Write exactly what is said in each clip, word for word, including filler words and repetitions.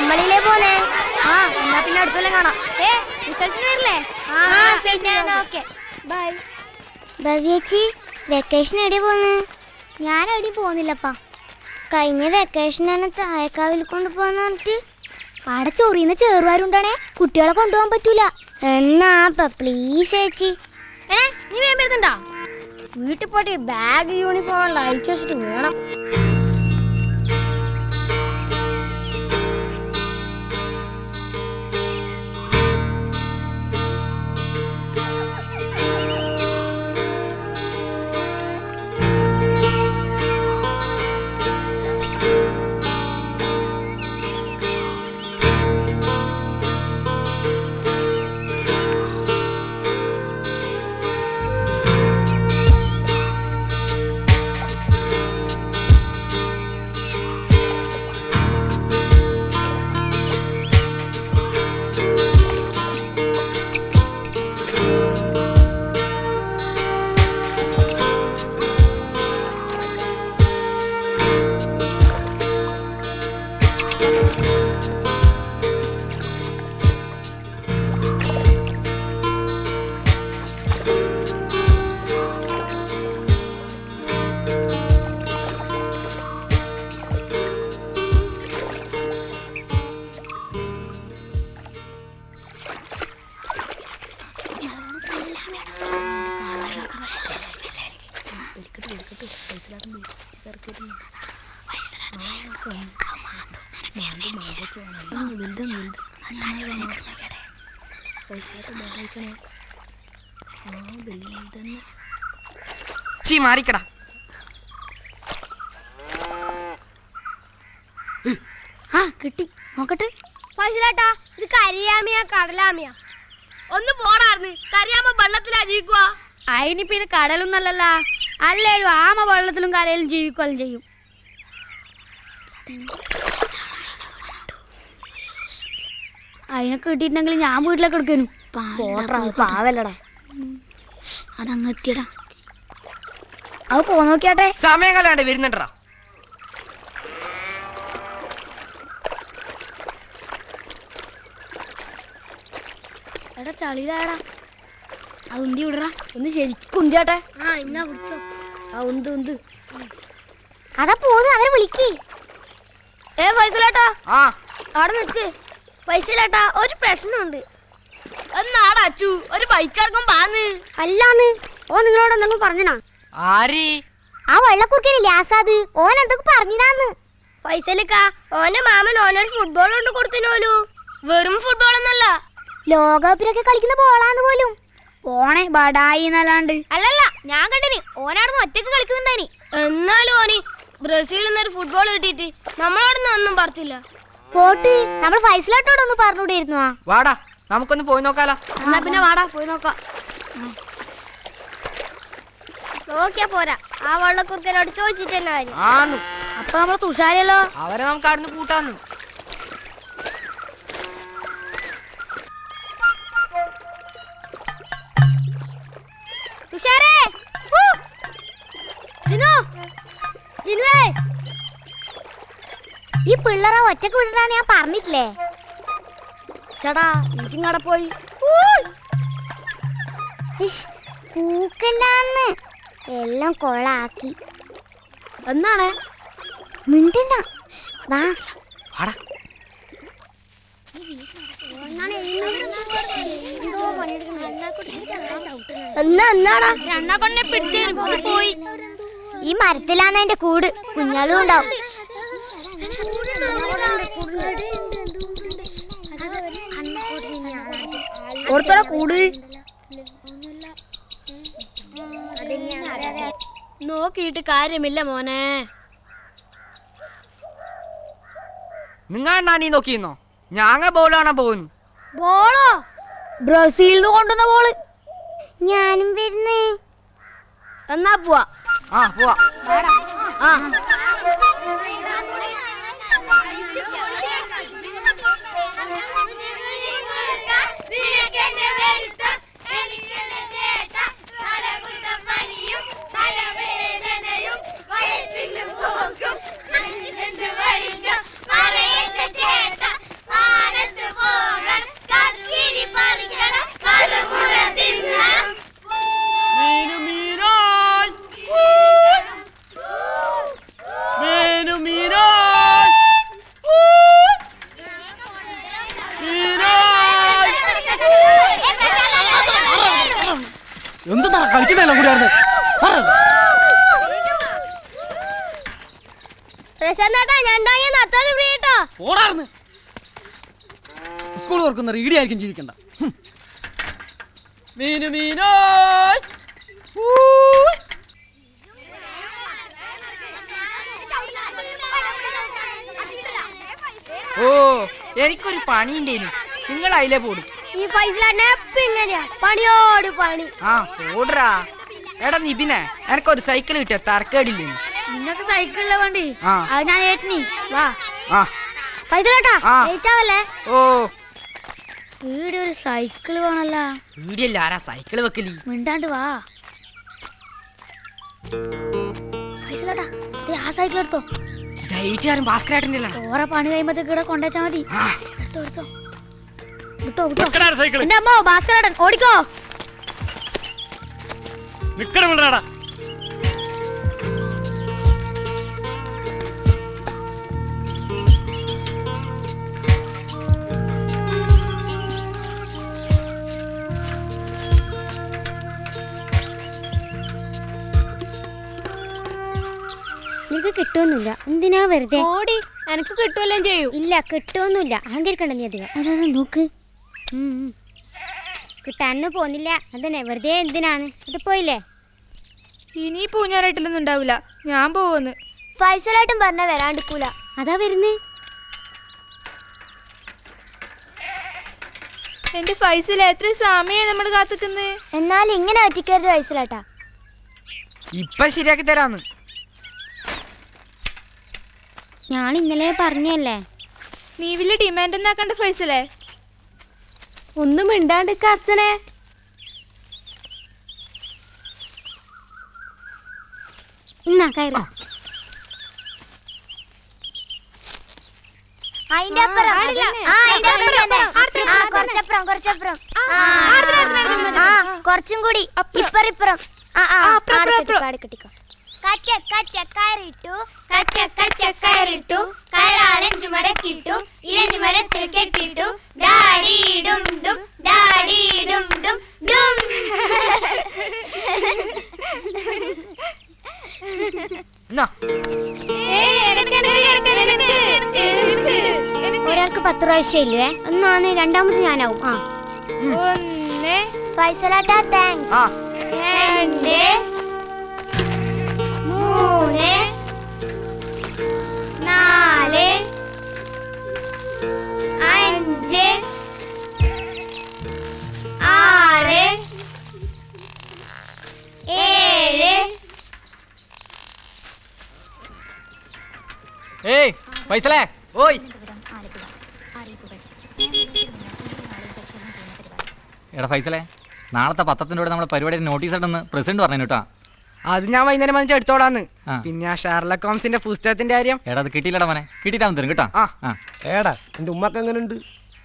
നമ്മളിലേ പോന്നെ. ആ എന്നാ പിന്നെ അടുത്തെല്ലാം കാണാം. ഏ റിസൾട്ടിന് വരില്ലേ? Okay bye. ഭവ്യേച്ചി വെക്കേഷൻ എവിടെ പോന്ന്? ഞാൻ എവിടെയും പോകുന്നില്ലപ്പാ. കഴിഞ്ഞ വെക്കേഷനാണ് തായക്കാവിൽ കൊണ്ടുപോകാന്ന് പറഞ്ഞിട്ട് അവിടെ ചൊറിയുന്ന ചേറുവാരുണ്ടാണേ. കുട്ടികളെ കൊണ്ടുപോകാൻ പറ്റൂല. എന്നാ പ്ലീസ് ചേച്ചി. ഏ നീ വേഗം വരുന്നുണ്ടോ? വീട്ടിൽ പോയിട്ട് ബാഗ് യൂണിഫോം അയച്ചു വെച്ചിട്ട് വേണം. മാറിക്കടാ. ആ കിട്ടി നോക്കട്ടെ. ഫൈസലേട്ടാ ഇത് കരിയാമിയാ കടലാമിയാ? ഒന്ന് പോടാർന്ന്. കരിയാമ വെള്ളത്തിലാ ജീവിക്കുക. അതിനിപ്പോ ഇത് കടലൊന്നല്ലല്ല. അല്ലേലും ആമ വെള്ളത്തിലും കരയിലും ജീവിക്കുകയും ചെയ്യും. അതിനൊക്കെ കിട്ടിയിട്ടുണ്ടെങ്കിൽ ഞാൻ വീട്ടിലേക്ക് എടുക്കാനു. പാവല്ലടാ അതങ്ങ് എത്തിയടാ. അത് പോ നോക്കിയാട്ടെ. സമയം കളയാണ്ട് വരുന്നുണ്ടാ. എടാ ചളിയിലാടാ. അത് ഉന്തി വിടറാ. ഒന്ന് ശരിക്കും ഉന്തിയാട്ടെ. ആ ഇന്നാ പിടിച്ചോ. ആ ഉന്ത് ഉന്ത്. അതാ പോന്ന് അവരെ വിളിക്ക്. ഏ ഫൈസലേട്ടാ അവിടെ നിൽക്ക്. ഫൈസലേട്ടാ ഒരു പ്രശ്നമുണ്ട്. എന്നാടാ അച്ചു ഒരു ബൈക്കാർക്കും പാന്ന്. അല്ലാന്ന് ഓ നിങ്ങളോട് എന്തെങ്കിലും പറഞ്ഞനാ? ആര്? ആ വെള്ളക്കുറുക്കനില്ലേ ആസാദ്. ഓൻ എന്തൊക്കെ പറഞ്ഞിനാന്ന്. ഫൈസലിക്കാ ഓന്റെ മാമൻ ഓനൊരു ഫുട്ബോൾ കൊണ്ട് കൊടുത്തിനോലു. വെറും ഫുട്ബോൾ ഒന്നല്ല, ലോകകപ്പിലൊക്കെ കളിക്കുന്ന ബോളാന്ന് പോലും. പോണേ ബടായി എന്നല്ലാണ്ട്. അല്ലല്ല ഞാൻ കണ്ടിന് ഓനാടുന്ന് ഒറ്റക്ക് കളിക്കുന്നുണ്ടായിനി. എന്നാലും ഓനി ബ്രസീലിൽ നിന്നൊരു ഫുട്ബോൾ കിട്ടിയിട്ട് നമ്മളോടൊന്നും ഒന്നും പറഞ്ഞില്ല. പോട്ട് നമ്മൾ ഫൈസലോട്ടോടൊന്ന് പറഞ്ഞുകൂടിയിരുന്നു. വാടാ നമുക്കൊന്ന് പോയി നോക്കാലോ. എന്നാ പിന്നെ വാടാ പോയി നോക്കാം. നോക്കിയാ പോരാ, ആ വെള്ളക്കുറുക്കനോട് ചോദിച്ചിട്ട് തന്നെ കാര്യം. ആന്നു അപ്പൊ നമ്മള് തുഷാരല്ലോ. അവരെ നമുക്ക് അവിടുന്ന് കൂട്ടാന്ന്. തുഷാരേ ഈ പിള്ളേരെ ഒറ്റക്ക് വിടണമെന്ന് ഞാൻ പറഞ്ഞിട്ടില്ലേ? ചേടാ ഇങ്ങടെ പോയി പൂക്കല്ലാന്ന് എല്ലാം കൊളാക്കി. എന്നാണ് മിണ്ടില്ല. വാ പോയി. ഈ മരത്തിലാണ് എന്റെ കൂട്. കുഞ്ഞാളും ഉണ്ടാവും. ഓർത്തോടെ കൂട് നോക്കിയിട്ട് കാര്യമില്ല മോനെ. നിങ്ങൾ നീ നോക്കിയിരുന്നോ? ഞാങ്ങ ബോൾ കാണാൻ പോകുന്നു. ബോളോ? ബ്രസീലിൽ നിന്ന് കൊണ്ടുവന്ന ബോള്. ഞാനും വരുന്നേ. എന്നാ പോവാ. ആ പോവാ. ആ കളിക്കുന്നല്ലോ കൂടിയായിരുന്നു. സ്കൂൾ തുറക്കുന്ന ഈടിയായിരിക്കും ജീവിക്കണ്ട. മീനു മീനോ ഓ എനിക്കൊരു പണിയുണ്ടേനു. നിങ്ങൾ അതിലെ പോടും. ഈ പൈസ പണിയോട് പണി. ആ ഓടറാ. എടാ നിബിനെ എനക്കൊരു സൈക്കിൾ കിട്ടിയ തർക്കേടില്ലേ? നിന്നൊക്കെ സൈക്കിളിലെ വണ്ടി. ആ അത് ഞാൻ ഏറ്റിനി. വാ ആ പൈസ കേട്ടാ ഏറ്റാവല്ലേ. ഓ വീട് ഒരു സൈക്കിൾ വേണല്ലോ. വീടിയല്ല ആരാ സൈക്കിൾ വെക്കലി? മിണ്ടാണ്ട് വാ. പൈസ കേട്ടാ ആ സൈക്കിൾ എടുത്തോ. ഡേറ്റുകാരൻ ഭാസ്കരേട്ടൻ്റെ ഓറെ പണി കഴിയുമ്പോഴത്തേക്ക് ഇവിടെ കൊണ്ടുവച്ചാ മതി. എടുത്തോ എടുത്തോ വിട്ടോ വിട്ടോ. എന്റെ അമ്മോ ഭാസ്കരേട്ടൻ ഓടിക്കോ. നിനക്ക് കിട്ടുമൊന്നുമില്ല. എന്തിനാ വെറുതെ? ഓടി എനിക്ക് കിട്ടുമല്ലോ ചെയ്യൂ. ഇല്ല കിട്ടുമൊന്നുമില്ല. അഹങ്കരിക്കണ്ട നീ അധികം. അതാ നോക്ക് കിട്ടാനൊന്നും പോന്നില്ല. അതന്നെ വെറുതെ എന്തിനാണ് ഇത് പോയില്ലേ. ഇനി പൂഞ്ഞാറായിട്ടൊന്നും ഉണ്ടാവില്ല. ഞാൻ പോവന്ന്. ഫൈസലായിട്ടും പറഞ്ഞ വരാണ്ടിക്കൂല. അതാ വരുന്നേ. എന്റെ ഫൈസൽ എത്ര സമയം നമ്മൾ കാത്തിക്കുന്നത്. എന്നാൽ ഇങ്ങനെ ഒറ്റിക്കരുത് ഫൈസലാട്ടാ. ഇപ്പൊ ശരിയാക്കി തരാന്ന് ഞാൻ ഇന്നലെ പറഞ്ഞല്ലേ. നീ വലിയ ഡിമാൻഡ് ഒന്നാക്കണ്ട ഫൈസലേ. ഒന്നും മിണ്ടാണ്ട് അച്ഛനെ. ഇന്നാ കയറി. അതിന്റെ അപ്പുറം കുറച്ചും കൂടി ഇപ്പറിപ്പുറം. കെട്ടിക്കോ. കച്ച കച്ച കയറിട്ടു കച്ച കച്ച കയറിട്ടു കയറാലഞ്ചു മടക്കിട്ടു ഇലഞ്ഞു മരത്തിൽ കെട്ടിട്ടു ഡാഡിഡും ഡും ഡാഡിഡും ഡും ഡും. ഒരാൾക്ക് പത്ത് പ്രാവശ്യം ഇല്ലേ? ഒന്നാണ് രണ്ടാമത് ഞാനാവും. ആ ഒന്ന് ഫൈസലാട്ടാ താങ്ക്സ്. രണ്ട് മൂന്ന് നാല് അഞ്ച് ആറ് ഏഴ്. ഏയ് ഫൈസലേ ഓയ്. എടാ ഫൈസലേ, നാളത്തെ പത്രത്തിൻ്റെ കൂടെ നമ്മളെ പരിപാടി നോട്ടീസ് ഇട്ടെന്ന് പ്രസിഡന്റ് പറഞ്ഞു കേട്ടോ. അത് ഞാൻ വൈകുന്നേരം വന്നിട്ട് എടുത്തോളാന്ന്. പിന്നെ ആ ഷെർലക് ഹോംസിന്റെ പുസ്തകത്തിന്റെ കാര്യം. എടാ അത് കിട്ടിയില്ലടാ മോനെ. കിട്ടിയിട്ടാവും തരും കേട്ടോ. ആ ഏടാ എന്റെ ഉമ്മക്ക് എങ്ങനെ ഉണ്ട്?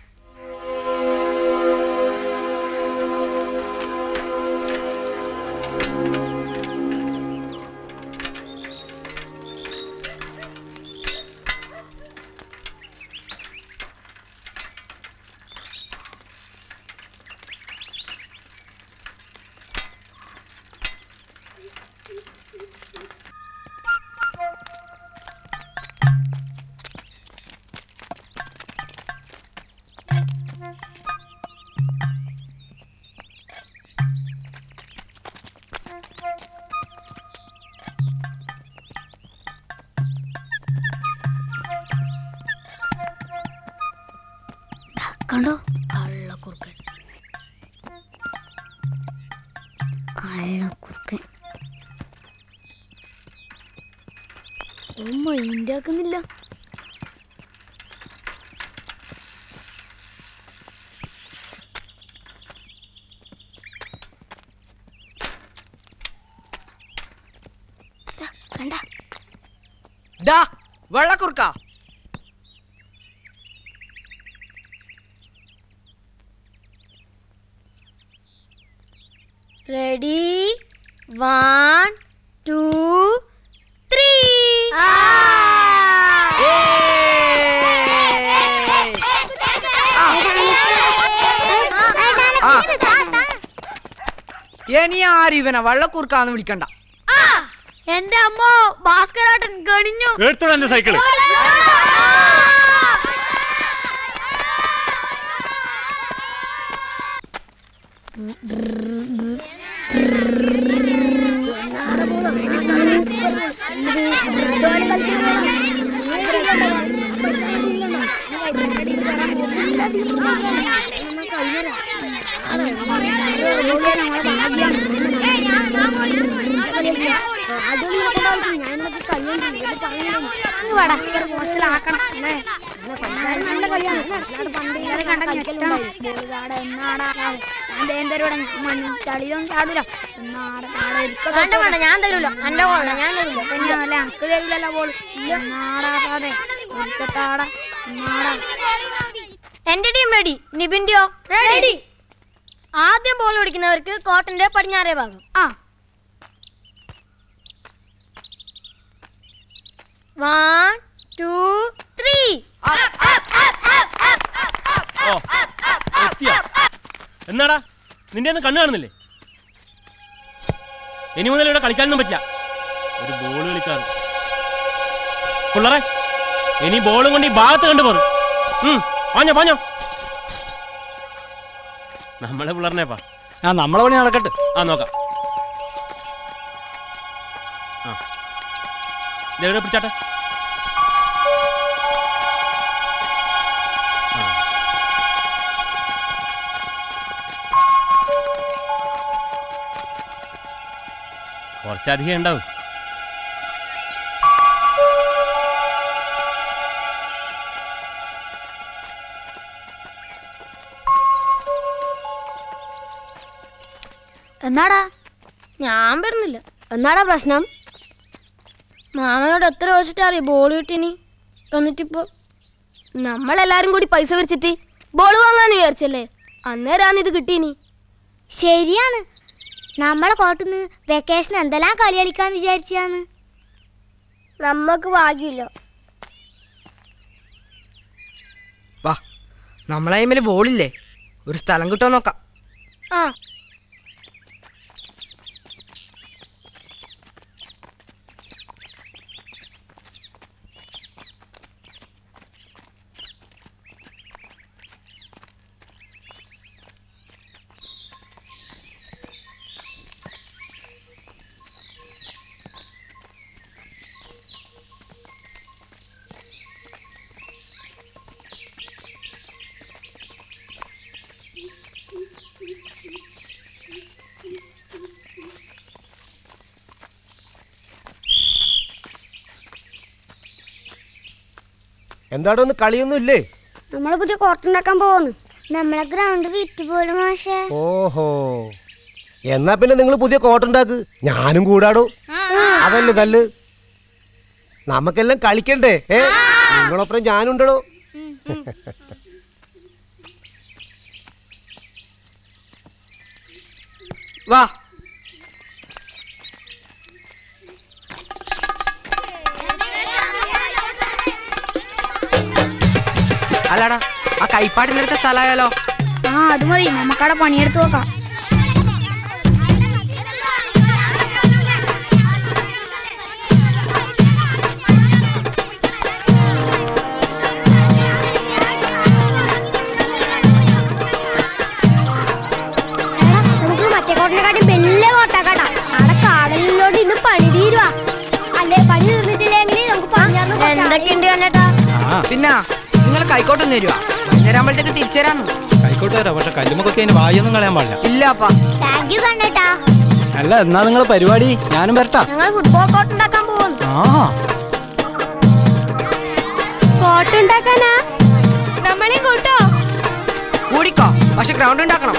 കണ്ടോ കള്ളക്കുറുക്കൻ. കള്ളക്കുറുക്കൻ ഉമ്മ ഇന്ത്യാക്കുന്നില്ല. കണ്ട ഡാ വെള്ളക്കുറുക്ക. Ready one two three. ഇനി ആരും ഇവനെ വള്ളക്കൂർക്കാന്ന് വിളിക്കണ്ട. എന്റെ അമ്മോ ഭാസ്കരാട്ടൻ ഗണിഞ്ഞു. എടുത്തോളൂ എന്റെ സൈക്കിള്. ഞാൻ തരൂല എന്റെ കോള ഞാൻ തരൂല പിന്നെ അനക്ക് തരൂലല്ലോ ബോള്. എന്റെ ടീം റെഡി. നിബിന്റെയോ? റെഡി. ആദ്യം ബോൾ പിടിക്കുന്നവർക്ക് കോട്ടന്റെ പടിഞ്ഞാറേ ഭാഗം. ആ വൺ ടു ത്രീ. എന്നാടാ നിന്റെ ഒന്നും കണ്ണു കാണുന്നില്ലേ? ഇനി മുതൽ ഇവിടെ കളിക്കാനൊന്നും പറ്റില്ല. ഒരു ബോൾ കളിക്കാറ് പിള്ളേരെ ഇനി ബോളും കൊണ്ട് ഈ ഭാഗത്ത് കണ്ടുപോകും. പാഞ്ഞോ പാഞ്ഞോ നമ്മളെ പിള്ളേറിനെപ്പാ. ആ നമ്മളെ പണി നടക്കട്ടെ. ആ നോക്കാം. ആ ഇതെവിടെ പിടിച്ചാട്ടെ. കുറച്ചധികം ഉണ്ടാവും. എന്നാടാ? ഞാൻ വരുന്നില്ല. എന്നാടാ പ്രശ്നം? മാമനോട് എത്ര ചോദിച്ചിട്ട് അറിയാം ബോൾ കിട്ടിനി. എന്നിട്ടിപ്പോ നമ്മളെല്ലാരും കൂടി പൈസ വരച്ചിട്ട് ബോൾ വാങ്ങാന്ന് വിചാരിച്ചല്ലേ, അന്നേരാന്ന് ഇത് കിട്ടീനി. ശരിയാണ്. നമ്മളെ കോട്ടുന്ന് വെക്കേഷൻ എന്തെല്ലാം കളി കളിക്കാന്ന് വിചാരിച്ചാന്ന്. നമ്മക്ക് ഭാഗ്യമില്ല. വാ നമ്മളെ ടീമില് ബോളില്ലേ, ഒരു സ്ഥലം കിട്ടുമോ നോക്കാം. ആ എന്താടോ ഒന്ന് കളിയൊന്നും ഇല്ലേ? നമ്മള് പുതിയ കോർട്ടുണ്ടാക്കാൻ പോകുന്നു. നമ്മളെ ഗ്രൗണ്ട് വിറ്റ് പോലും മാഷേ. ഓഹോ, എന്നാ പിന്നെ നിങ്ങൾ പുതിയ കോട്ടുണ്ടാക്ക്, ഞാനും കൂടാടോ. അതല്ലേ തല്ല്, നമുക്കെല്ലാം കളിക്കണ്ടേ? ഏ നിങ്ങളൊപ്പം ഞാനുണ്ടോ? വാ അല്ലടാ ആ കൈപ്പാട്ടിന്റെ അടുത്ത സ്ഥലമായാലോ? ആ അത് മതി, നമുക്കവിടെ പണിയെടുത്ത് നോക്കാം. നമുക്ക് മറ്റേ കോട്ടിനെക്കാട്ടി വലിയ കോട്ടാക്കാട്ടാ. അവിടെ കാടലിലോട്ട് ഇന്ന് പണി തീരുവാ. അല്ലേ പണി തീർന്നിട്ടില്ലെങ്കിൽ നമുക്ക് പണിയാർന്ന് എന്തൊക്കെയുണ്ട് കണ്ടേട്ടാ. പിന്നെ നിങ്ങൾ കൈക്കോട്ടൊന്നും തരുവാ, വൈകുന്നേരം ആകുമ്പോഴത്തേക്ക് തിരിച്ചു തരാന്ന്. കൈക്കോട്ട് തരാം, പക്ഷെ കല്ലുമൊക്കെ അതിന് വായൊന്നും കളയാൻ പാടില്ല. ഇല്ലപ്പാ. താങ്ക് യു കണ്ടേട്ടാ. അല്ല എന്നാ നിങ്ങളെ പരിപാടി? ഞാനും വരട്ടാ. ഞങ്ങൾ ഫുട്ബോൾ കോട്ട് ഉണ്ടാക്കാൻ പോകുന്നു. ആ കോട്ട് ഉണ്ടാക്കാനാ? നമ്മളെയും കൂട്ടോ? കൂടിക്കോ, പക്ഷെ ഗ്രൗണ്ട് ഉണ്ടാക്കണം.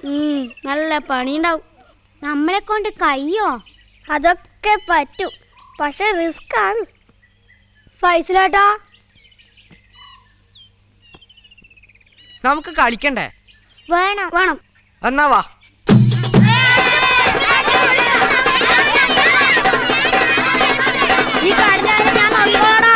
നല്ല പണിയുണ്ടാവും. നമ്മളെ കൊണ്ട് കയ്യോ? അതൊക്കെ പറ്റും, പക്ഷെ റിസ്ക് ആണ്. ഫൈസലേട്ടാ, നമുക്ക് കളിക്കണ്ടേ? വേണം വേണം. എന്നാ വാ. നീ കടന്നാലും ഞാൻ നോക്കിക്കോളാം.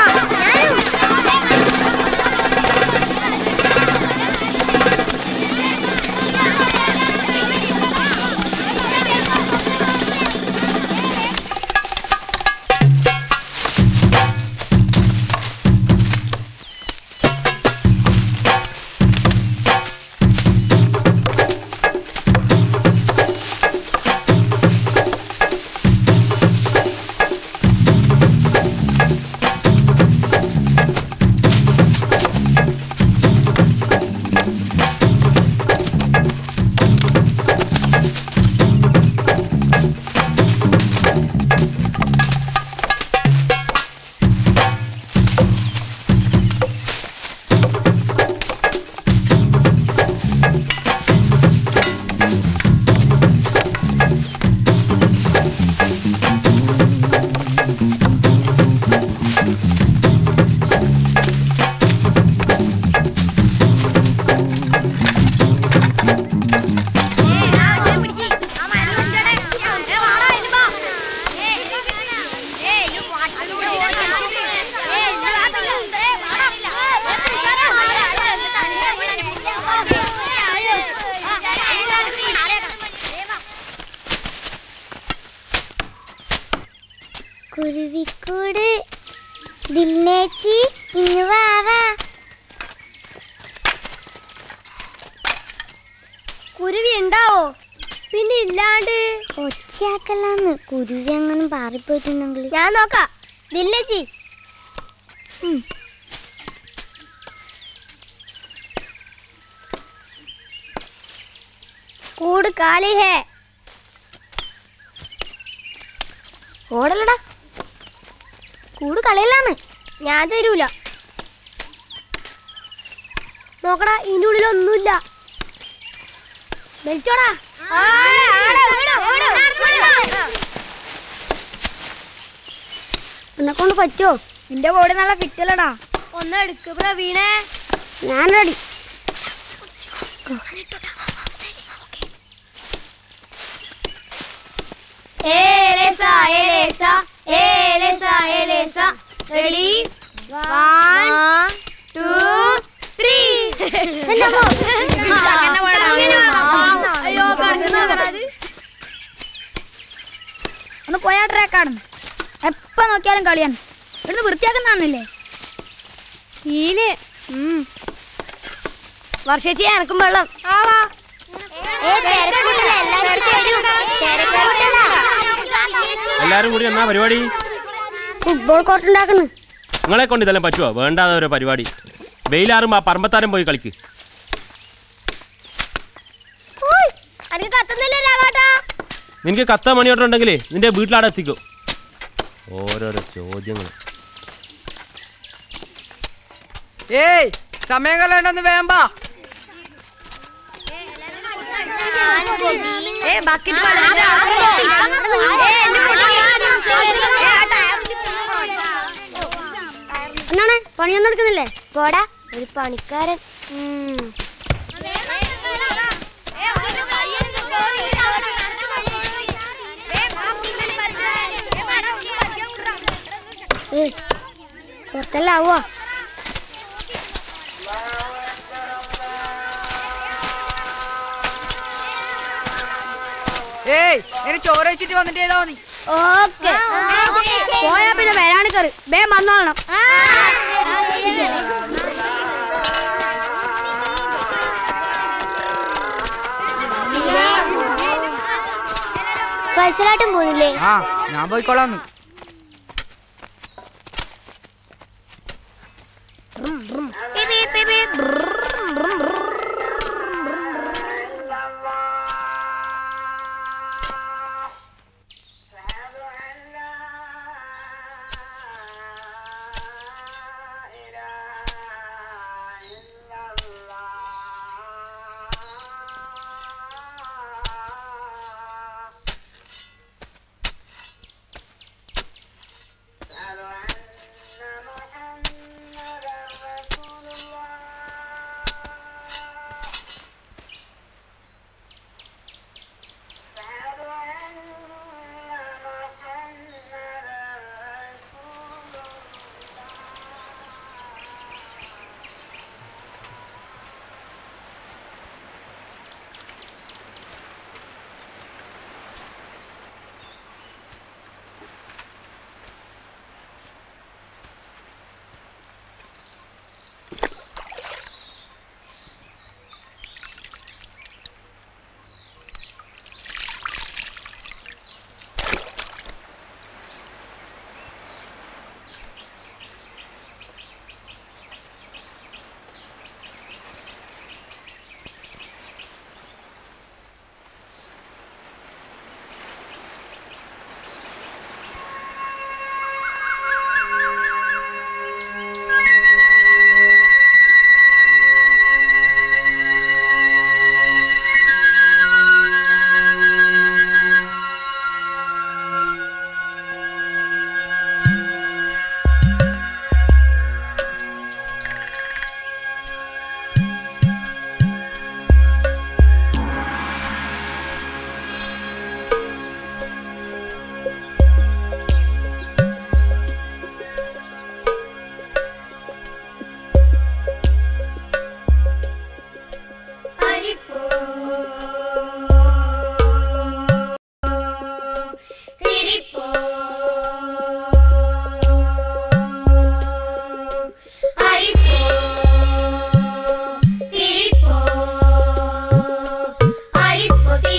കുരുവിക്കൂട് ദില്ലേച്ചി ഇന്ന് വാവാ. കുരുവി ഉണ്ടാവോ? പിന്നെ ഇല്ലാണ്ട്. ഒച്ചയാക്കല്ലാന്ന്, കുരുവി അങ്ങനെ പാറിപ്പോയിട്ടുണ്ടെങ്കിൽ. ഞാൻ നോക്കാം. ദില്ലേച്ചി, കൂട് കാലി ഹേ. ഓടലടാ, കൂട് കളയലാന്ന്. ഞാൻ തരൂല. നോക്കടാ, ഇതിന്റെ ഉള്ളിലൊന്നുമില്ല. വലിച്ചോടാ. എന്നെ കൊണ്ട് പറ്റുമോ? നിന്റെ ബോഡി നല്ല ഫിറ്റല്ലടാ. ഒന്ന് എടുക്ക് പ്രവീണേ. ഞാൻ ready. Ready? One, two, three. ഒന്ന് പോയാ ട്രാക്കാണ്. എപ്പ നോക്കിയാലും കളിയാണ്. ഇവിടുന്ന് വൃത്തിയാക്കുന്നാണല്ലേ? വർഷേച്ചി എനക്കും വെള്ളം. എല്ലാരും കൂടി എന്നാ പരിപാടി? ഫുട്ബോൾ കോർട്ട് ഉണ്ടാക്കുന്നു. നിങ്ങളെ കൊണ്ട് ഇതെല്ലാം പറ്റുമോ? വേണ്ടാതെ ഒരു പരിപാടി. വെയിലാറുമ്പോ ആ പറമ്പത്താരം പോയി കളിക്ക്. നിനക്ക് കത്ത മണിയോട്ടുണ്ടെങ്കിലേ നിന്റെ വീട്ടിലാടെ എത്തിക്കോ. ഓരോരോ ചോദ്യങ്ങൾ. ഏയ്, സമയം കളയണ്ടെന്ന് വേമ്പാ. എന്നാണ് പണിയൊന്നും എടുക്കുന്നില്ലേ? പോടാ, ഒരു പണിക്കാരൻ. പുറത്തല്ലാവോ? ഏയ്, എന്നെ ചോറ് വെച്ചിട്ട് വന്നിട്ട് ചെയ്താ മതി. ഓക്കെ, പോയാ പിന്നെ വരാണ് കയറി. വേഗം വന്നോളണം. ഫൈസലായിട്ടും പോന്നില്ലേ? ആ, ഞാൻ പോയിക്കോളാന്ന്.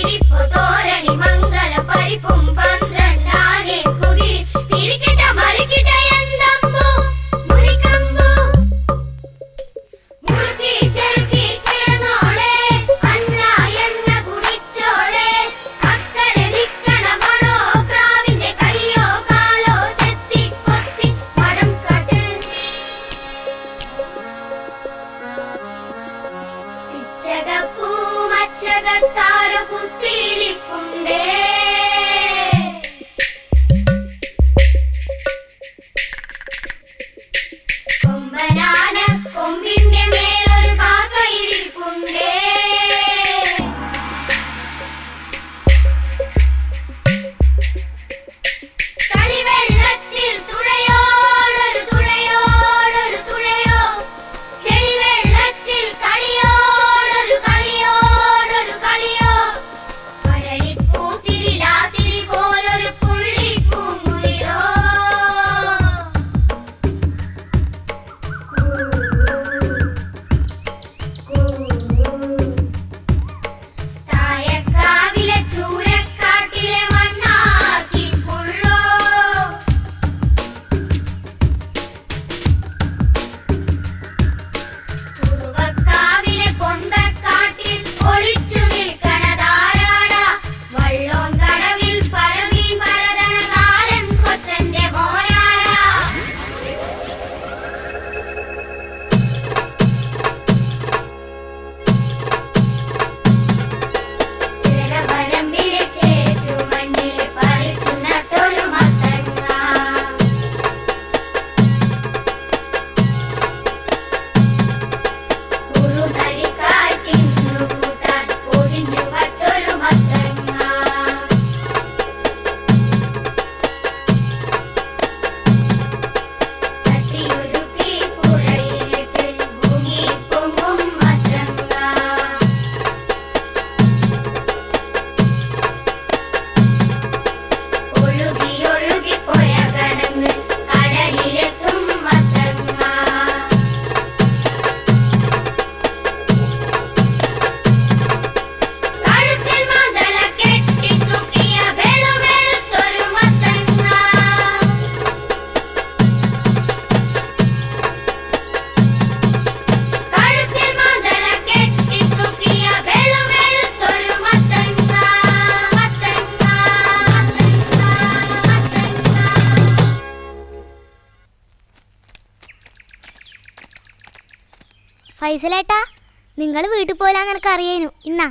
ഫൈസലേട്ടാ, നിങ്ങൾ വീട്ടിൽ പോലാന്ന് എനിക്ക് അറിയാനു. ഇന്നാ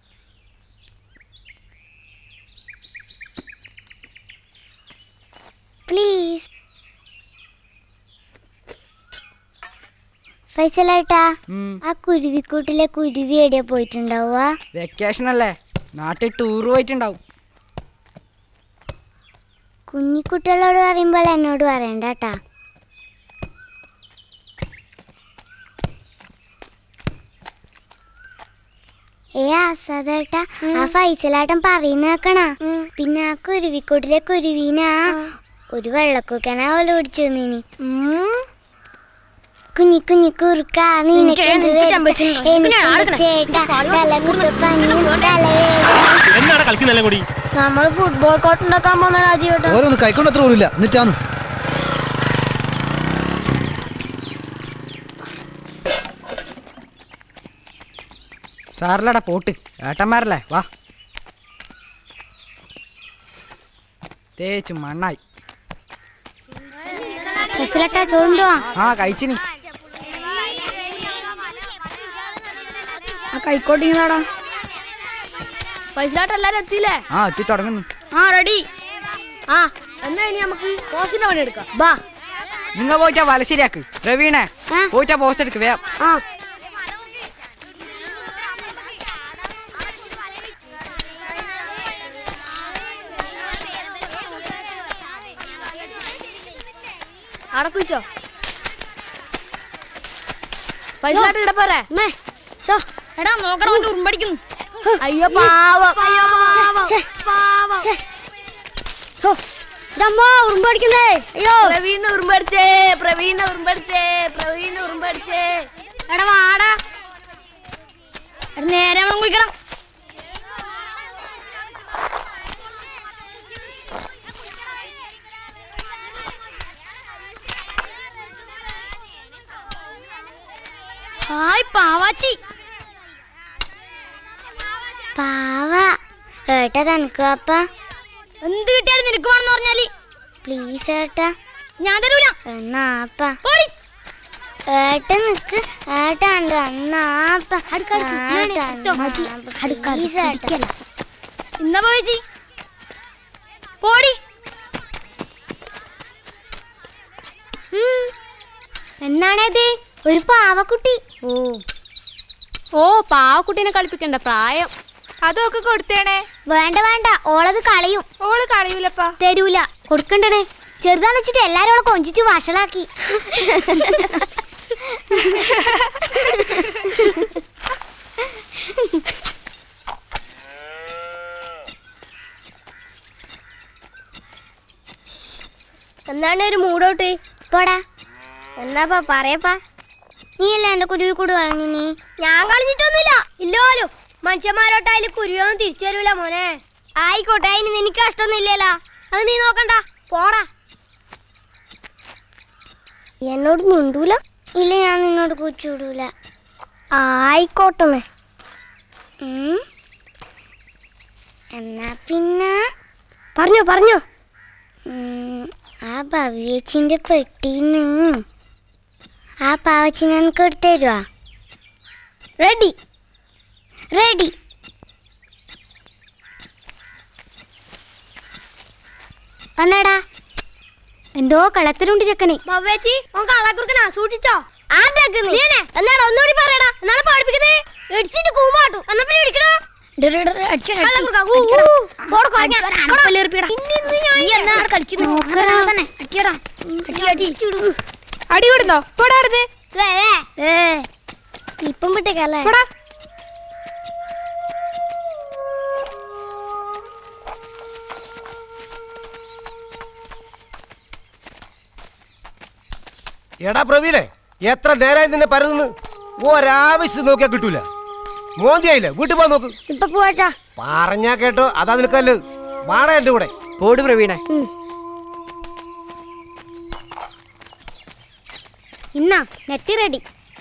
പ്ലീസ്. ഫൈസലേട്ടാ, ആ കുരുവിക്കൂട്ടിലെ കുരുവി എവിടെയാ പോയിട്ടുണ്ടാവുക? വെക്കേഷൻ അല്ലേ, നാട്ടിൽ ടൂർ പോയിട്ടുണ്ടാവും. കുഞ്ഞിക്കുട്ടികളോട് പറയുമ്പോൾ എന്നോട് പറയണ്ട കേട്ടാ. ഏ ആസാദേട്ടാ, ആ ഫൈസലേട്ടൻ പറയുന്ന കേക്കണ. പിന്നെ ആ കുരുവിക്കൂട്ടിലെ കുരുവീനാ ഒരു വെള്ളക്കുറുക്കനാ പോലെ പിടിച്ചു നീനി. കുഞ്ഞി കുഞ്ഞി കുറുക്ക നമ്മള് ഫുട്ബോൾ കോർട്ട് ഉണ്ടാക്കാൻ പോകുന്ന രാജീവേട്ടാ. ഓരോന്ന് കൈക്കൊണ്ട് അത്ര പോലില്ല എന്നിട്ടാന്ന്. സാറിലടാ പോട്ട്, ഏട്ടന്മാരല്ലേ, വാ. തേച്ച് മണ്ണായി. ആ കഴിച്ചിനി. കൈക്കോട്ടിങ്ങടാ. ഫൈസലേട്ട എല്ലാരും എത്തിയില്ലേ? ആ എത്തി തുടങ്ങുന്നു. ആ റെഡി. ആ എന്നാ ഇനി നമുക്ക് പോസ്റ്റിന്റെ പണി എടുക്കാം. ബാ, നിങ്ങ പോയിട്ടാ വല ശരിയാക്ക്. പ്രവീണേ പോയിട്ടാ പോസ്റ്റ് എടുക്ക് വേഗം. ആ അടക്കുവച്ചോ. ഫൈസലേട്ട പോരെ. എടാ നോക്കടാ, ഉറുമ്പടിക്കുന്നു. അയ്യോ പാവം, ഉറുമ്പടിക്കുന്നേ. അയ്യോ പ്രവീണ് ഉറുമ്പടിച്ചേ, പ്രവീണ് ഉറുമ്പടിച്ചേ, പ്രവീണ് ഉറുമ്പടിച്ചേ. എടാ വാടാ, നേരെ കുളിക്കണം. പാവാച്ചി പാവ ഏട്ടാ തനക്ക് അപ്പ എന്ത് കിട്ടിയാലും നിനക്ക് വേണമെന്ന് പറഞ്ഞാല് പ്ലീസ് ഏട്ടാ ഞാൻ തരൂല എന്നാ അപ്പ ഏട്ട നിക്ക് ഏട്ടാ എന്നാപ്പ പ്ലീസ് ഏട്ടാ എന്നാ പോയി പോടി. എന്നാണത്? ഒരു പാവക്കുട്ടി. ഓ ഓ പാവക്കുട്ടീനെ കളിപ്പിക്കണ്ട പ്രായം. അതൊക്കെ കൊടുത്തേണേ. വേണ്ട വേണ്ട, ഓളത് കളയും. ഓള് കളയൂലപ്പാ. തരൂല. കൊടുക്കണ്ടേ? ചെറുതാന്ന് വെച്ചിട്ട് എല്ലാരും ഓളെ കൊഞ്ചിച്ച് വഷളാക്കി. എന്താണ് ഒരു മൂടോട്ട്? പോടാ. എന്നാപ്പാ പറയപ്പാ. നീ അല്ല എന്റെ കുരുവി കൂട് കളഞ്ഞിനി. ഞാൻ കളിച്ചിട്ടൊന്നുമില്ല. ഇല്ലോലോ മനുഷ്യന്മാരോട്ടായാലും കുരുവൊന്നും തിരിച്ചു വരൂല മോനെ. ആയിക്കോട്ടെ, അതിന് നിനക്ക് കഷ്ടമൊന്നും ഇല്ലല്ലോ. അത് നീ നോക്കണ്ട, പോടാ. എന്നോട് മിണ്ടൂല? ഇല്ല, ഞാൻ നിന്നോട് കൂച്ചുവിടൂല. ആയിക്കോട്ടെ. എന്നാ പിന്നെ പറഞ്ഞോ പറഞ്ഞോ. ആ ഭവ്യേച്ചിന്റെ പെട്ടീന്ന് ആ പാവച്ചിനെ എനിക്ക് എടുത്തു തരുവാ? Ready ready. വന്നാടാ. എന്തോ കളത്തിലുണ്ട് ചെക്കന്. ഭവ്യേച്ചി ഓൻ കളക്കുറുക്കനാ, സൂക്ഷിച്ചോ. എന്നാടാ ഒന്നുകൂടി പറയടാ, എന്നാളെ പാടിപ്പിക്കുന്നേ. എടിച്ചിട്ട് കൂമാട്ടു എന്നാ പിന്നെ ഇടിക്കണോ? അടി കൊടുന്നോ? പോടാർന്ന് ഇപ്പം വിട്ടേക്കല്ലേ. എടാ പ്രവീണേ, എത്ര നേരമായി നിന്നെ പരന്ന് ഒരാവശ്യം നോക്കിയാ കിട്ടൂല. മോന്തിയായില്ലേ? വീട്ടിൽ പോകാൻ നോക്ക്. ഇപ്പൊ പോവാച്ചാ. പറഞ്ഞാ കേട്ടോ, അതാ നിനക്കല്ലേ. മാറാ എന്റെ കൂടെ. പോട് പ്രവീണേ. ഇന്നാ നെറ്റി റെഡി.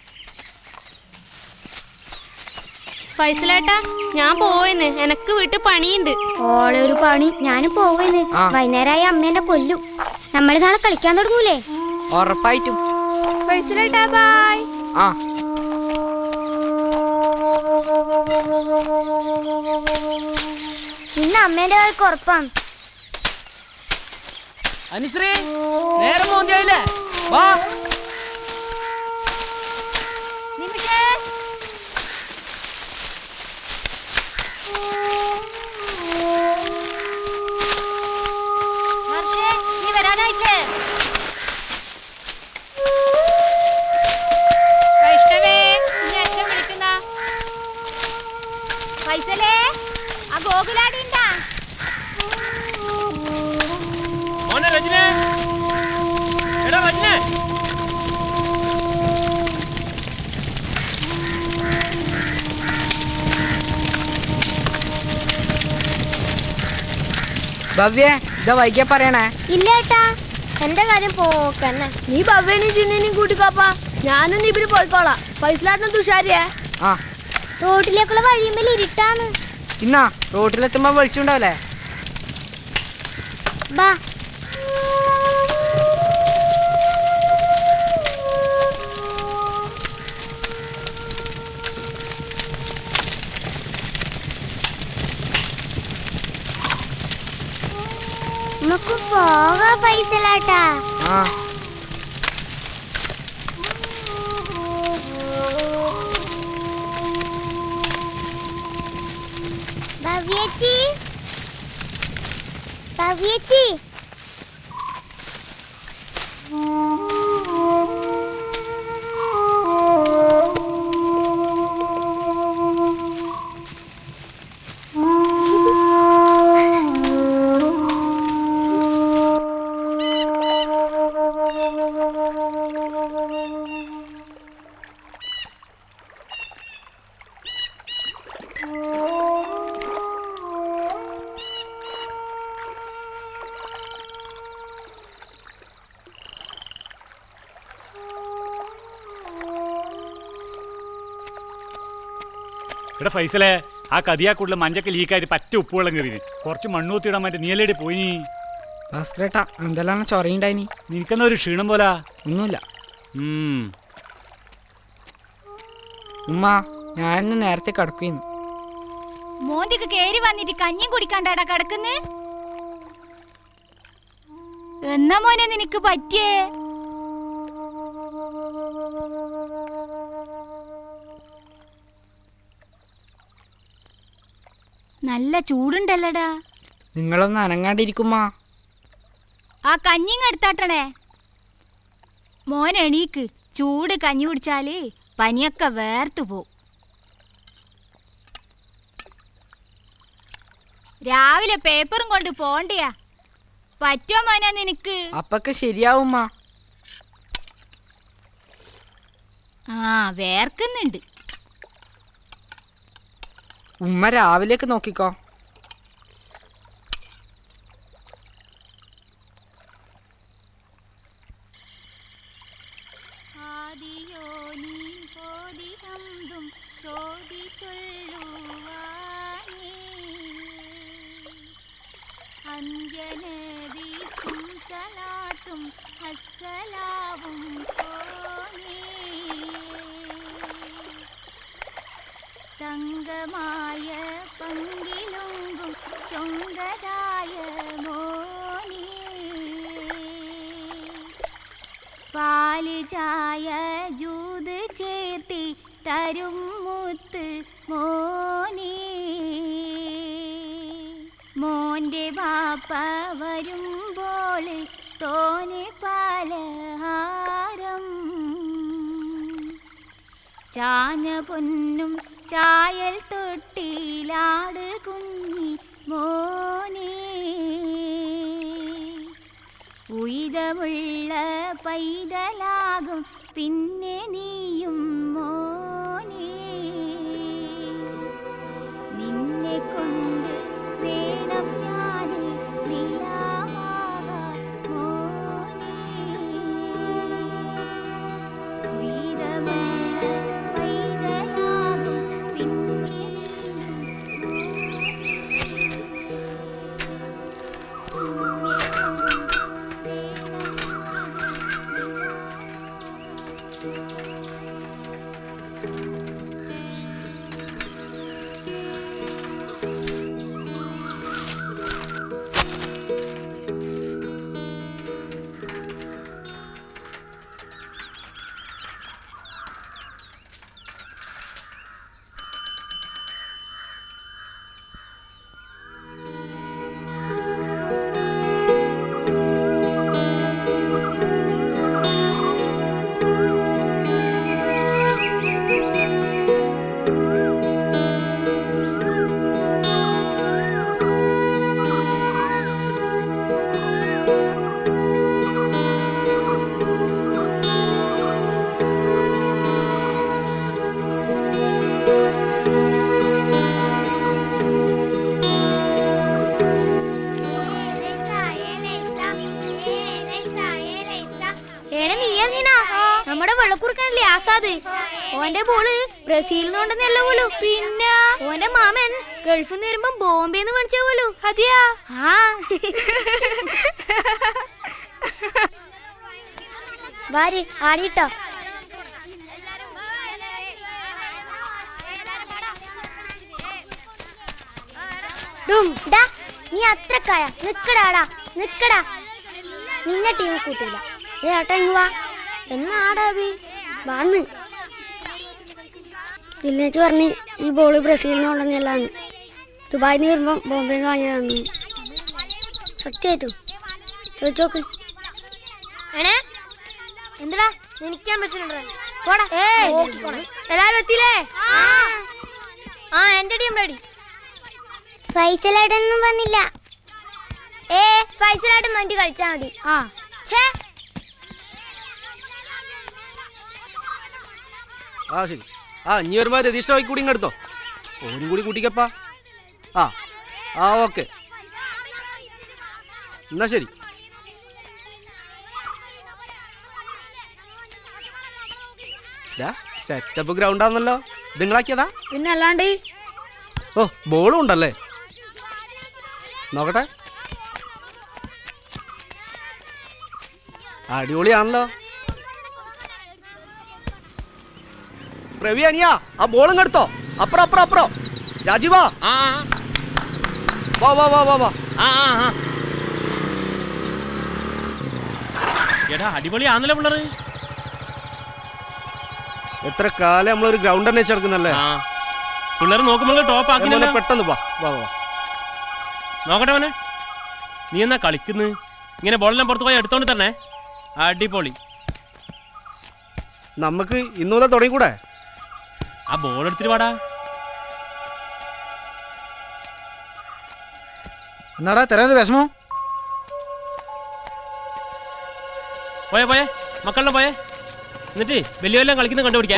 ഫൈസലേട്ടാ, ഞാൻ പോയിന്ന്. എനക്ക് വീട്ടിൽ പണിയുണ്ട്. ഓളെ ഒരു പണി. ഞാനും പോവുന്ന്. വൈകുന്നേരമായി അമ്മേന്റെ കൊല്ലും. നമ്മൾ നാളെ കളിക്കാൻ തുടങ്ങൂലേ? ഉറപ്പായിട്ടും. ഫൈസലേട്ടാ ബൈ. ആ ഇന്ന് അമ്മേന്റെ കാർക്ക് ഉറപ്പാണ്. അനുശ്രീ, നേരം മോന്തിയായില്ലേ? വാ. നീ വരാനായില്ലേ? വൈഷ്ണവേ, ഇനി അച്ഛൻ വിളിക്കുന്ന ഫൈസലേ, ആ ഗോകുലാടിണ്ടാ? മോനെ രജനെ, എടാ രജനെ. ഭവ്യ, ഇതാ വൈകിയ പറയണേ. ഇല്ല ഏട്ടാ, എന്റെ കാര്യം പോക്കന്നെ. നീ ഭവ്യനെയും ചിന്നിനെയും കൂട്ടിക്കോപ്പാ. ഞാനും ഇവര് പോയിക്കോളാം. ഫൈസലാട്ടിന് തുഷാരിയേ. ആ റോഡിലേക്കുള്ള വഴിയുമ്പോൾ ഇരുട്ടാണ്. ഇന്നാ റോട്ടിലെത്തുമ്പോ വിളിച്ചുണ്ടാവല്ലേ? ബാ. നമുക്ക് പോകാം ഫൈസലാട്ടാ. ആ ഭവ്യേച്ചി, ഭവ്യേച്ചി. ഇവിടെ ഫൈസലേ ആ കതിയാക്കൂട്ടിലെ മഞ്ചക്ക് ലീക്കായിട്ട് പറ്റ ഉപ്പുവെള്ളം കയറി കുറച്ച് മണ്ണൂത്തിയിടാൻ മറ്റേ നീയല്ലേടി പോയി. ഭാസ്കരേട്ടാ എന്തെല്ലാം ചൊറയുണ്ടായിനി? നിനക്കെന്നാ ഒരു ക്ഷീണം പോലാ? ഒന്നുമില്ല. ഉമ്മ ഞാനിന്ന് നേരത്തെ കിടക്കുന്നു. മോന്തിക്ക് കേറി വന്നിട്ട് കഞ്ഞിയും കുടിക്കാണ്ടാടാ കിടക്കുന്നേ. എന്നാ മോനെ നിനക്ക് പറ്റിയേ? നല്ല ചൂടുണ്ടല്ലടാ. നിങ്ങളൊന്ന് അനങ്ങാണ്ടിരിക്കുമ്മാ. ആ കഞ്ഞിങ് എടുത്താട്ടണേ. മോൻ എണീക്ക്. ചൂട് കഞ്ഞി കുടിച്ചാല് പനിയൊക്കെ വേർത്തു പോവും. രാവിലെ പേപ്പറും കൊണ്ട് പോണ്ടിയാ. പറ്റോ മോനെ നിനക്ക്? അപ്പൊക്കെ ശരിയാവുമ്മ. ആ വേർക്കുന്നുണ്ട്. ഉമ്മ രാവിലേക്ക് നോക്കിക്കോ. തങ്കമായ പങ്കിലുങ്കും ചൊങ്കതായ മോനേ, പാല് ചായ ജൂത് ചേർത്തി തരും മുത്ത് മോനേ, മോന്റെ ബാപ്പ വരുമ്പോൾ തോനെ പലഹാരം, ചാഞ്ഞ പൊന്നും ചായൽ തൊട്ടിലാട് കുഞ്ഞി മോനേ, ഉയിരമുള്ള പൈതലാകും പിന്നെ നീയും മോനേ, നിന്നെ കൊണ്ട് വേണം ഞാൻ നിലാവാകാൻ മോനേ, ഉയിരമുള്ള പൈതലാകും പിന്നെ നമ്മുടെ വെള്ളക്കുറുക്കനല്ലേ ആസാദ്, ഓന്റെ ബോള് ബ്രസീലിൽ നിന്നുണ്ടെന്നല്ല പോലും. പിന്നെ ഓന്റെ മാമൻ ഗൾഫിൽ നിന്ന് വരുമ്പോ ബോംബെന്ന് മേടിച്ച പോലും. അതെയാ? ആ വാരി ആടിട്ടോ. നീ അത്രക്കായ നിക്കടാടാ നിക്കടാ, നിന്നെ ടീം കൂട്ടില്ല. ഏട്ടാ ഇങ്ങ് വാ. എന്നാടാബി വന്ന് ദില്ലേച്ച് പറഞ്ഞ് ഈ ബോള് ബ്രസീലിൽ നിന്ന് കൊണ്ടുവന്നല്ലാന്ന്, ദുബായിൽ നിന്ന് വരുമ്പം ബോംബെയിൽ നിന്ന് വാങ്ങിയതാന്ന്. സത്യമായിട്ടും ചോദിച്ചോക്ക്. ഏണേ എന്താ എനിക്കാൻ പറ്റുന്നുണ്ടോ? എല്ലാരും എത്തിയില്ലേ? ആ എന്റെ ടീം റെഡി. ഫൈസലേട്ടൊന്നും വന്നില്ല. ഏ ഫൈസലേട്ടൻ വണ്ടി കളിച്ചാ മതി. ആ ഛേ ആ ശരി. ആ ഇനി വരുമ്പോ രതീഷ് വായി കൂടി ഇങ്ങെടുത്തോ, ഓനും കൂടി കൂട്ടിക്കപ്പാ. ആ ആ ഓക്കെ എന്നാ ശരി. സെറ്റപ്പ് ഗ്രൗണ്ടാന്നല്ലോ, നിങ്ങളാക്കിയതാ? പിന്നെ അല്ലാണ്ട് ഓ ബോളും ഉണ്ടല്ലേ, നോക്കട്ടെ. അടിപൊളിയാണല്ലോ. പ്രവി അനിയാ ആ ബോളും കെടുത്തോ. അപ്പുറം അപ്പുറം അപ്പുറം രാജീവാ. വാ വാ വാ വാ വാ. എടാ അടിപൊളിയാണല്ലോ പിള്ളേർ. എത്ര കാലം നമ്മളൊരു ഗ്രൗണ്ട് തന്നെ വെച്ചെടുക്കുന്നല്ലേ. പിള്ളേർ നോക്കുമ്പോൾ ടോപ്പ് ആക്കി പെട്ടെന്ന് വാ വാ വാ. നോക്കട്ടെ മോനെ, നീ എന്നാ കളിക്കുന്നു? ഇങ്ങനെ ബോളെല്ലാം പുറത്ത് പോയി എടുത്തോണ്ട് തന്നെ. അടിപൊളി. നമുക്ക് ഇന്നൂടെ തുടങ്ങിക്കൂടെ? ആ ബോൾ എടുത്തിട്ട് പാടാ. എന്നാടാ തരാൻ വിഷമോ? പോയെ പോയെ മക്കളെ പോയെ. എന്നിട്ട് വലിയ കളിക്കുന്നത് കണ്ടുപിടിക്കാം.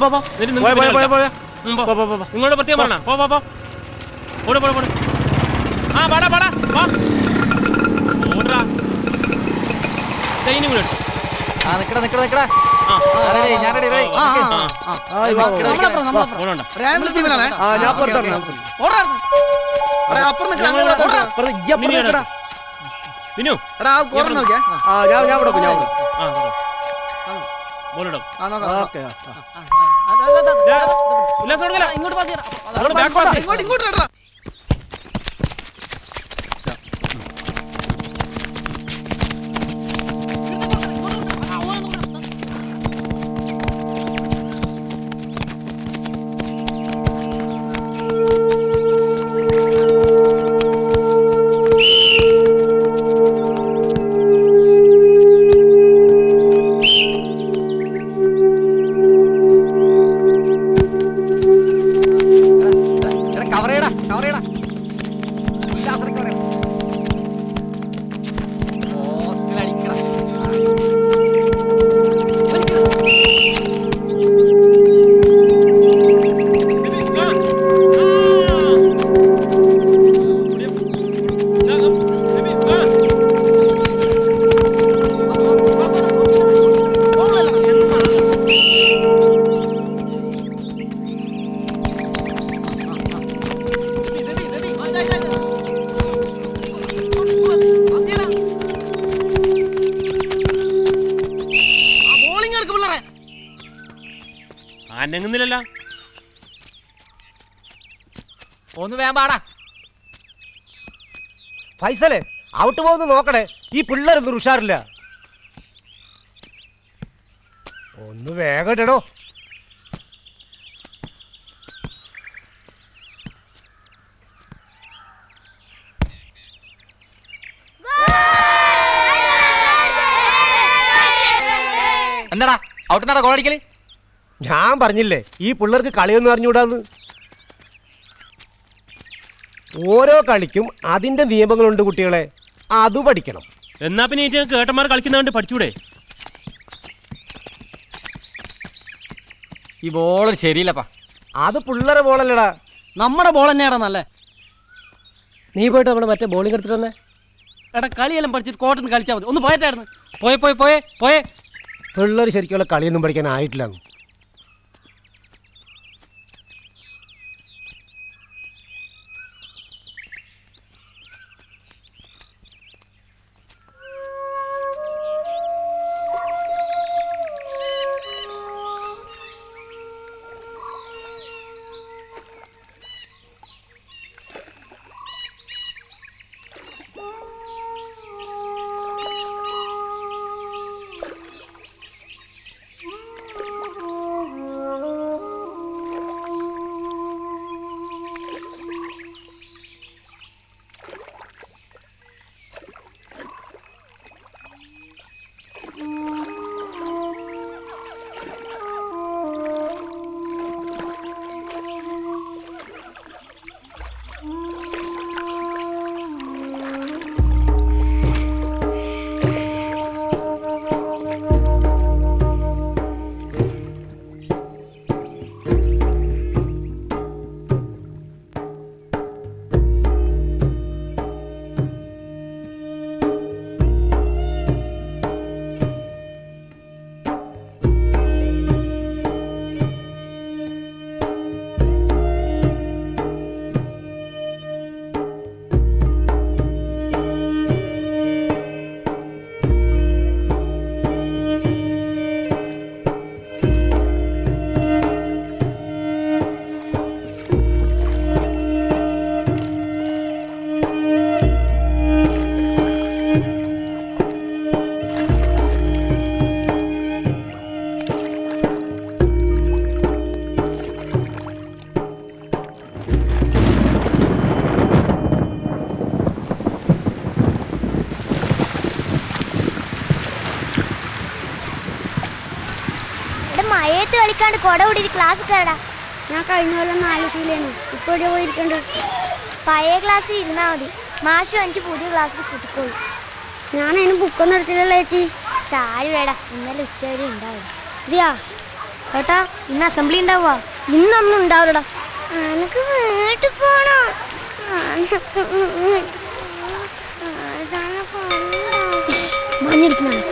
നിങ്ങളോട് പ്രത്യേകം പറഞ്ഞ പോ പോ പോടെ പോടെ പോടെ. ആ പാടാ പാടാ വാ ഓടാ. കൈനും കൂടെ എടുത്തു. ആ നിക്കടാ നിക്കടാ നിക്കടാ. ഞാൻ റെഡി റെഡി. മിനു ഇങ്ങോട്ട് അനങ്ങുന്നില്ലല്ലോ. ഒന്ന് വേഗം പാടാ. ഫൈസലേ ഔട്ട് പോകുന്ന നോക്കണേ. ഈ പിള്ളേരൊന്നും ഉഷാറില്ല. ഒന്ന് വേഗം ഇടണോ. എന്താടാ ഔട്ട് ഗോൾ അടിക്കല്? ഞാൻ പറഞ്ഞില്ലേ ഈ പിള്ളേർക്ക് കളിയൊന്നും അറിഞ്ഞൂടാന്ന്. ഓരോ കളിക്കും അതിന്റെ നിയമങ്ങളുണ്ട് കുട്ടികളെ, അത് പഠിക്കണം. എന്നാ പിന്നെ കേട്ടന്മാർ കളിക്കുന്നതുകൊണ്ട് പഠിച്ചൂടെ? ഈ ബോൾ ശരിയില്ലപ്പാ. അത് പിള്ളേരെ ബോളല്ലടാ, നമ്മുടെ ബോൾ തന്നെയാടാ നല്ലേ. നീ പോയിട്ട് നമ്മൾ മറ്റേ ബോളിംഗ് എടുത്തിട്ട് വന്നേ. എടാ കളിയെല്ലാം പഠിച്ചിട്ട് കോട്ടന്ന് കളിച്ചാൽ മതി. ഒന്ന് പോയിട്ടായിരുന്നു. പോയെ പോയെ പോയെ പോയെ. പിള്ളേർ ശരിക്കുള്ള കളിയൊന്നും പഠിക്കാൻ ആയിട്ടില്ല. വിളിക്കാണ്ട് കൊട കൂടി ക്ലാസ് കയറാ. ഞാൻ കഴിഞ്ഞ പോലെ നാല് സീലാണ് ഇപ്പൊ എവിടെ പോയിരിക്കണ്ട്. പഴയ ക്ലാസ്സിൽ ഇരുന്നാ മതി. മാഷു എനിക്ക് പുതിയ ക്ലാസ്സിൽ കുത്തിക്കോളൂ. ഞാൻ അതിന് ബുക്കൊന്നും എടുത്തില്ലല്ലോ ചേച്ചി. സാരി വേടാ, ഇന്നലെ ഉച്ച വരെ ഉണ്ടാവും. ഇതെയാ കേട്ടാ, ഇന്ന് അസംബ്ലി ഉണ്ടാവുക. ഇന്നൊന്നും ഉണ്ടാവില്ലടാ. എനിക്ക് വീട്ടിൽ പോണം. മഞ്ഞിരിക്കുന്നതാണ്.